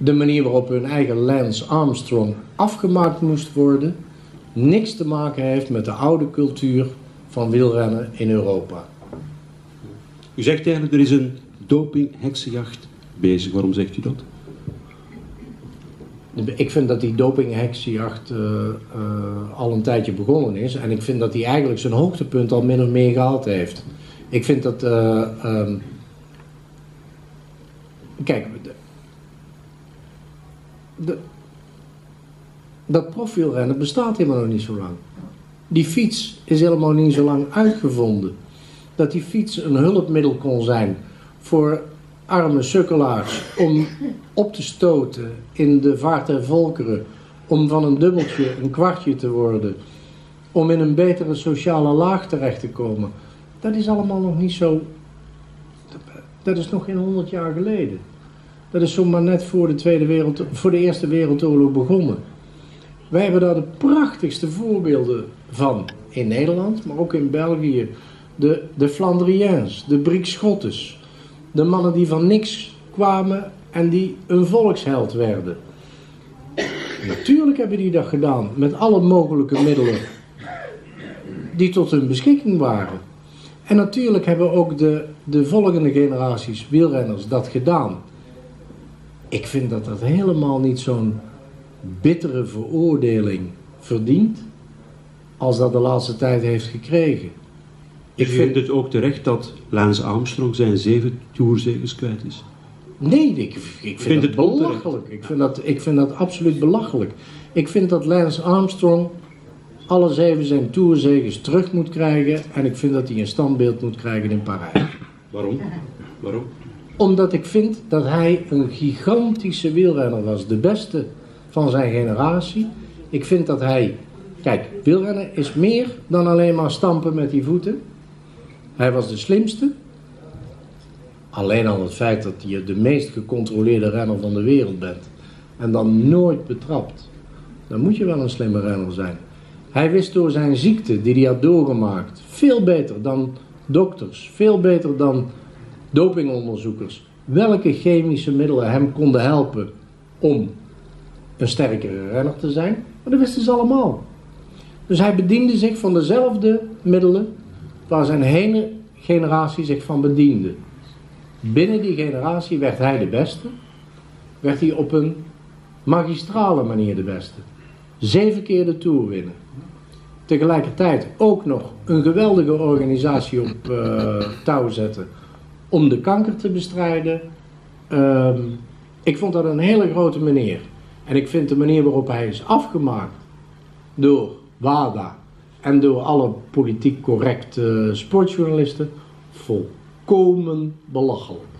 de manier waarop hun eigen Lance Armstrong afgemaakt moest worden, niks te maken heeft met de oude cultuur van wielrennen in Europa. U zegt eigenlijk, er is een doping-heksenjacht bezig. Waarom zegt u dat? Ik vind dat die doping-heksenjacht al een tijdje begonnen is. En ik vind dat hij eigenlijk zijn hoogtepunt al min of meer gehaald heeft. Ik vind dat... kijk... Dat profielrennen bestaat helemaal nog niet zo lang. Die fiets is helemaal niet zo lang uitgevonden. Dat die fiets een hulpmiddel kon zijn voor arme sukkelaars om op te stoten in de vaart der volkeren, om van een dubbeltje een kwartje te worden, om in een betere sociale laag terecht te komen. Dat is allemaal nog niet zo... Dat is nog geen 100 jaar geleden. Dat is zomaar net voor de Eerste Wereldoorlog begonnen. Wij hebben daar de prachtigste voorbeelden van in Nederland, maar ook in België. De Flandriëns, de Briekschottes. De mannen die van niks kwamen en die een volksheld werden. Natuurlijk hebben die dat gedaan met alle mogelijke middelen die tot hun beschikking waren. En natuurlijk hebben ook de volgende generaties wielrenners dat gedaan. Ik vind dat dat helemaal niet zo'n bittere veroordeling verdient als dat de laatste tijd heeft gekregen. Ik vind het ook terecht dat Lance Armstrong zijn 7 tourzeges kwijt is. Nee, ik vind het belachelijk. Ik vind dat absoluut belachelijk. Ik vind dat Lance Armstrong alle 7 zijn tourzeges terug moet krijgen en ik vind dat hij een standbeeld moet krijgen in Parijs. Waarom? Omdat ik vind dat hij een gigantische wielrenner was, de beste van zijn generatie. Ik vind dat hij... Kijk, wielrennen is meer dan alleen maar stampen met die voeten. Hij was de slimste. Alleen al het feit dat je de meest gecontroleerde renner van de wereld bent en dan nooit betrapt, dan moet je wel een slimme renner zijn. Hij wist door zijn ziekte die hij had doorgemaakt veel beter dan dokters, veel beter dan dopingonderzoekers, welke chemische middelen hem konden helpen om een sterkere renner te zijn. Maar dat wisten ze allemaal. Dus hij bediende zich van dezelfde middelen waar zijn hele generatie zich van bediende. Binnen die generatie werd hij de beste. Werd hij op een magistrale manier de beste. 7 keer de Tour winnen. Tegelijkertijd ook nog een geweldige organisatie op touw zetten om de kanker te bestrijden. Ik vond dat een hele grote meneer. En ik vind de manier waarop hij is afgemaakt door WADA en door alle politiek correcte sportjournalisten volkomen belachelijk.